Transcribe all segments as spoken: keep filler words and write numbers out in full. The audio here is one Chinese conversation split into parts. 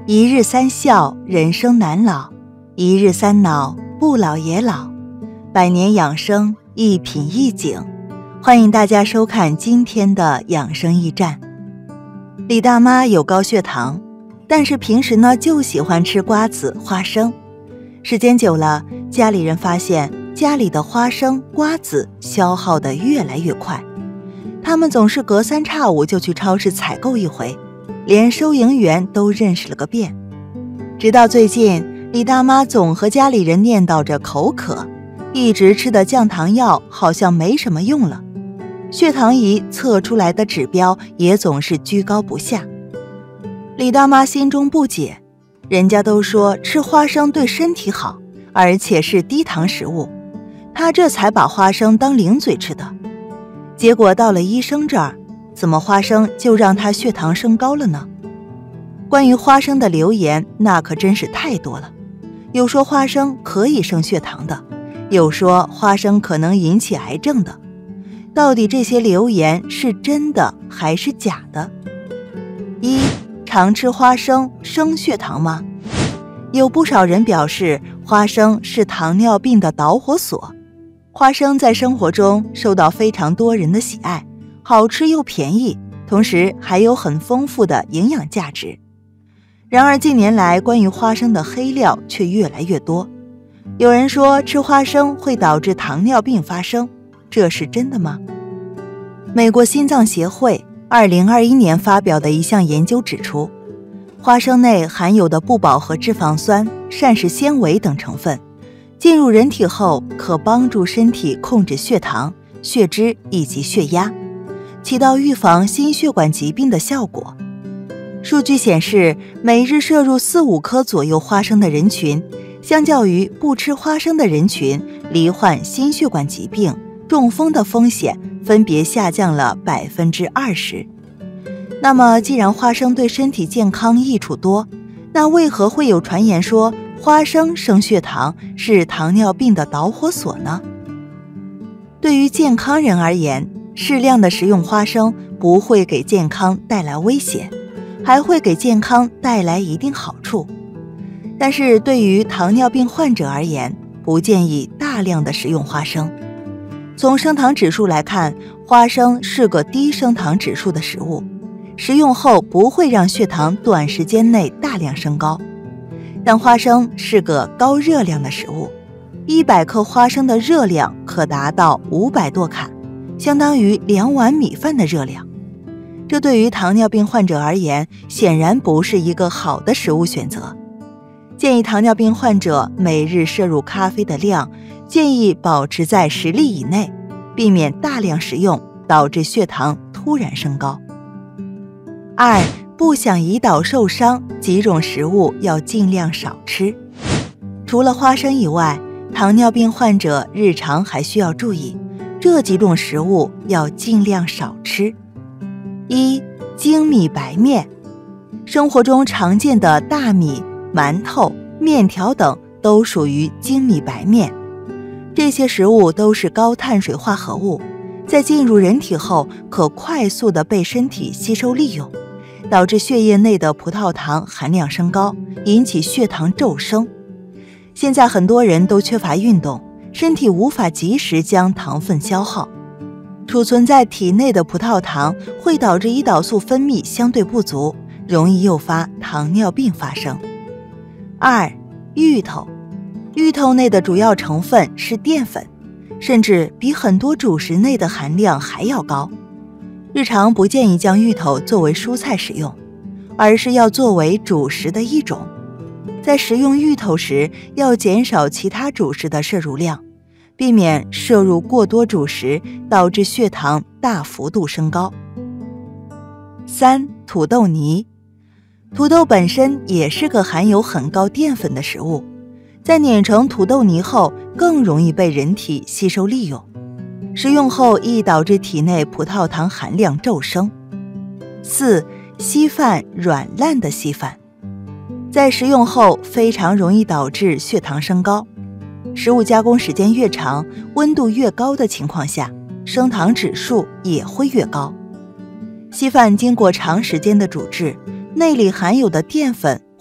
一日三笑，人生难老；一日三恼，不老也老。百年养生，一品一景。欢迎大家收看今天的养生驿站。李大妈有高血糖，但是平时呢就喜欢吃瓜子、花生。时间久了，家里人发现家里的花生、瓜子消耗得越来越快，他们总是隔三差五就去超市采购一回，连收银员都认识了个遍。直到最近，李大妈总和家里人念叨着口渴，一直吃的降糖药好像没什么用了，血糖仪测出来的指标也总是居高不下。李大妈心中不解，人家都说吃花生对身体好，而且是低糖食物，她这才把花生当零嘴吃的。结果到了医生这儿，怎么花生就让她血糖升高了呢？关于花生的流言那可真是太多了，有说花生可以升血糖的，有说花生可能引起癌症的。到底这些流言是真的还是假的？一，常吃花生升血糖吗？有不少人表示花生是糖尿病的导火索。花生在生活中受到非常多人的喜爱，好吃又便宜，同时还有很丰富的营养价值。然而近年来关于花生的黑料却越来越多，有人说吃花生会导致糖尿病发生，这是真的吗？美国心脏协会二零二一年发表的一项研究指出，花生内含有的不饱和脂肪酸、膳食纤维等成分进入人体后，可帮助身体控制血糖、血脂以及血压，起到预防心血管疾病的效果。数据显示，每日摄入四五颗左右花生的人群，相较于不吃花生的人群，罹患心血管疾病、中风的风险分别下降了 百分之二十。 那么既然花生对身体健康益处多，那为何会有传言说花生升血糖是糖尿病的导火索呢？对于健康人而言，适量的食用花生不会给健康带来威胁，还会给健康带来一定好处。但是对于糖尿病患者而言，不建议大量的食用花生。从升糖指数来看，花生是个低升糖指数的食物，食用后不会让血糖短时间内大量升高。但花生是个高热量的食物，一百克花生的热量可达到五百多卡，相当于两碗米饭的热量。这对于糖尿病患者而言，显然不是一个好的食物选择。建议糖尿病患者每日摄入咖啡的量，建议保持在十粒以内，避免大量食用，导致血糖突然升高。二，不想胰岛受伤，几种食物要尽量少吃。除了花生以外，糖尿病患者日常还需要注意这几种食物要尽量少吃。一，精米白面。生活中常见的大米、馒头、面条等都属于精米白面，这些食物都是高碳水化合物，在进入人体后可快速地被身体吸收利用，导致血液内的葡萄糖含量升高，引起血糖骤升。现在很多人都缺乏运动，身体无法及时将糖分消耗，储存在体内的葡萄糖会导致胰岛素分泌相对不足，容易诱发糖尿病发生。二，芋头。芋头内的主要成分是淀粉，甚至比很多主食内的含量还要高。日常不建议将芋头作为蔬菜食用，而是要作为主食的一种。在食用芋头时，要减少其他主食的摄入量，避免摄入过多主食，导致血糖大幅度升高。三，土豆泥。土豆本身也是个含有很高淀粉的食物，在碾成土豆泥后更容易被人体吸收利用，食用后易导致体内葡萄糖含量骤升。四，稀饭软烂的稀饭，在食用后非常容易导致血糖升高。食物加工时间越长，温度越高的情况下，升糖指数也会越高。稀饭经过长时间的煮制，内里含有的淀粉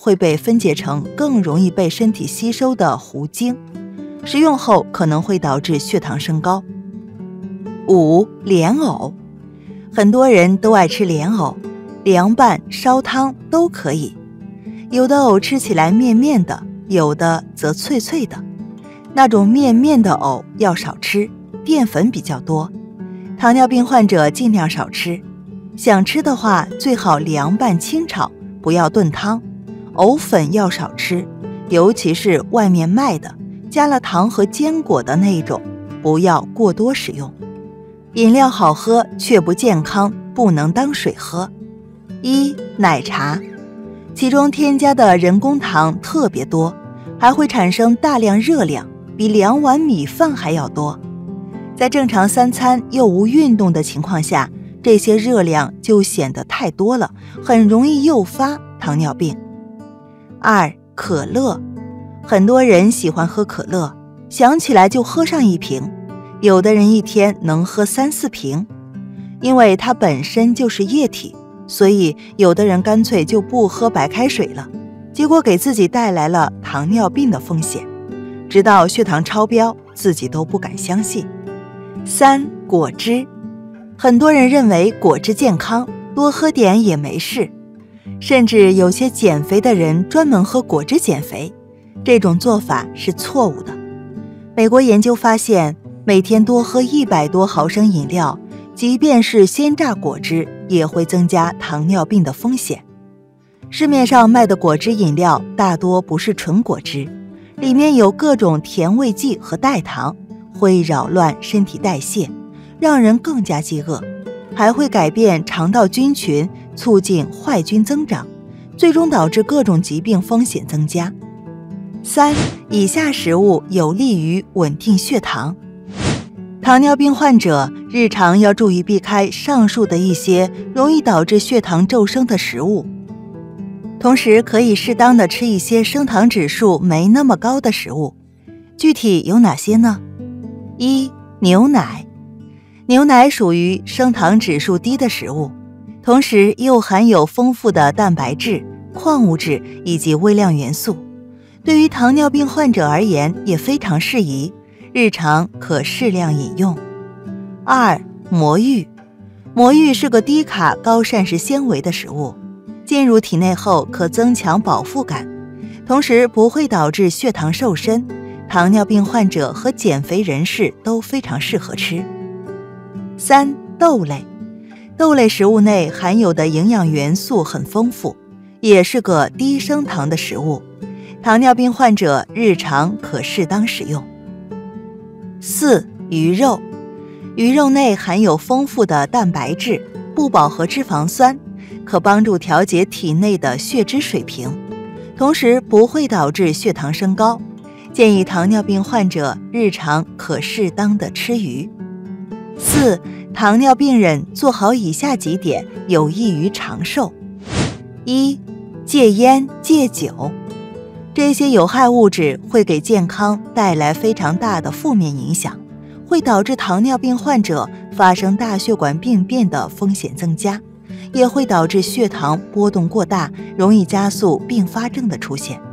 会被分解成更容易被身体吸收的糊精，食用后可能会导致血糖升高。五、莲藕，很多人都爱吃莲藕，凉拌、烧汤都可以。有的藕吃起来面面的，有的则脆脆的。那种面面的藕要少吃，淀粉比较多，糖尿病患者尽量少吃。想吃的话，最好凉拌清炒，不要炖汤。藕粉要少吃，尤其是外面卖的加了糖和坚果的那一种，不要过多使用。饮料好喝却不健康，不能当水喝。一、奶茶，其中添加的人工糖特别多，还会产生大量热量，比两碗米饭还要多。在正常三餐又无运动的情况下，这些热量就显得太多了，很容易诱发糖尿病。二、可乐，很多人喜欢喝可乐，想起来就喝上一瓶，有的人一天能喝三四瓶。因为它本身就是液体，所以有的人干脆就不喝白开水了，结果给自己带来了糖尿病的风险，直到血糖超标，自己都不敢相信。三、果汁，很多人认为果汁健康，多喝点也没事，甚至有些减肥的人专门喝果汁减肥，这种做法是错误的。美国研究发现，每天多喝一百多毫升饮料，即便是鲜榨果汁，也会增加糖尿病的风险。市面上卖的果汁饮料大多不是纯果汁，里面有各种甜味剂和代糖，会扰乱身体代谢，让人更加饥饿，还会改变肠道菌群，促进坏菌增长，最终导致各种疾病风险增加。三、以下食物有利于稳定血糖。糖尿病患者日常要注意避开上述的一些容易导致血糖骤升的食物，同时可以适当的吃一些升糖指数没那么高的食物。具体有哪些呢？一、牛奶。牛奶属于升糖指数低的食物，同时又含有丰富的蛋白质、矿物质以及微量元素，对于糖尿病患者而言也非常适宜，日常可适量饮用。二、魔芋。魔芋是个低卡高膳食纤维的食物，进入体内后可增强饱腹感，同时不会导致血糖瘦身，糖尿病患者和减肥人士都非常适合吃。三、豆类。豆类食物内含有的营养元素很丰富，也是个低升糖的食物，糖尿病患者日常可适当使用。四、鱼肉。鱼肉内含有丰富的蛋白质、不饱和脂肪酸，可帮助调节体内的血脂水平，同时不会导致血糖升高，建议糖尿病患者日常可适当的吃鱼。四、糖尿病人做好以下几点有益于长寿。一、戒烟戒酒。这些有害物质会给健康带来非常大的负面影响，会导致糖尿病患者发生大血管病变的风险增加，也会导致血糖波动过大，容易加速并发症的出现。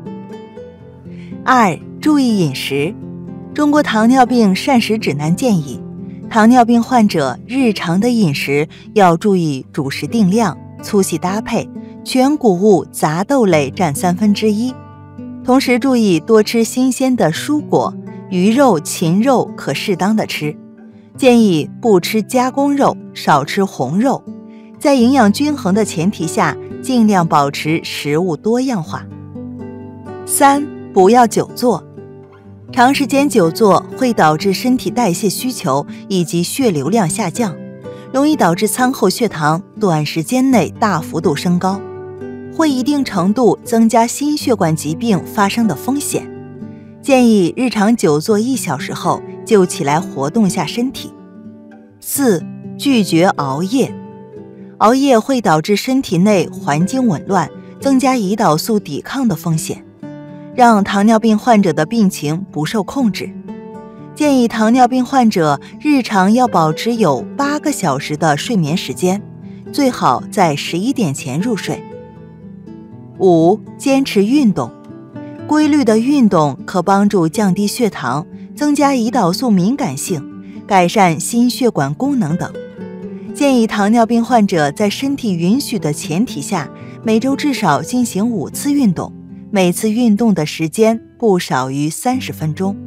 二、注意饮食。中国糖尿病膳食指南建议，糖尿病患者日常的饮食要注意主食定量、粗细搭配，全谷物杂豆类占三分之一，同时注意多吃新鲜的蔬果，鱼肉、禽肉可适当的吃，建议不吃加工肉，少吃红肉，在营养均衡的前提下，尽量保持食物多样化。三、不要久坐。长时间久坐会导致身体代谢需求以及血流量下降，容易导致餐后血糖短时间内大幅度升高，会一定程度增加心血管疾病发生的风险。建议日常久坐一小时后就起来活动下身体。四、拒绝熬夜。熬夜会导致身体内环境紊乱，增加胰岛素抵抗的风险，让糖尿病患者的病情不受控制。建议糖尿病患者日常要保持有八个小时的睡眠时间，最好在十一点前入睡。 五、坚持运动。规律的运动可帮助降低血糖，增加胰岛素敏感性，改善心血管功能等。建议糖尿病患者在身体允许的前提下，每周至少进行五次运动，每次运动的时间不少于三十分钟。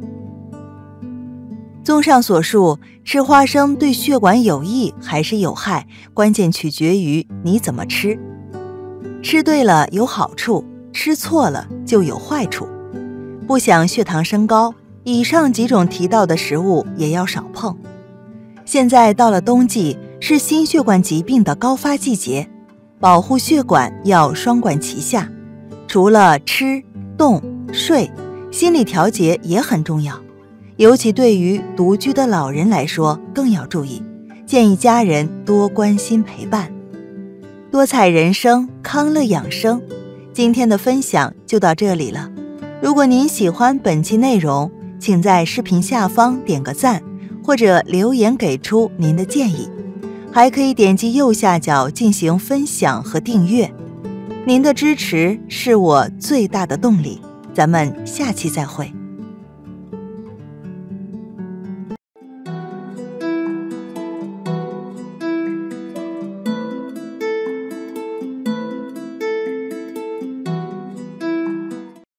综上所述，吃花生对血管有益还是有害，关键取决于你怎么吃。吃对了有好处，吃错了就有坏处。不想血糖升高，以上几种提到的食物也要少碰。现在到了冬季，是心血管疾病的高发季节，保护血管要双管齐下。除了吃、动、睡，心理调节也很重要。尤其对于独居的老人来说更要注意，建议家人多关心陪伴。多彩人生，康乐养生，今天的分享就到这里了。如果您喜欢本期内容，请在视频下方点个赞，或者留言给出您的建议，还可以点击右下角进行分享和订阅。您的支持是我最大的动力，咱们下期再会。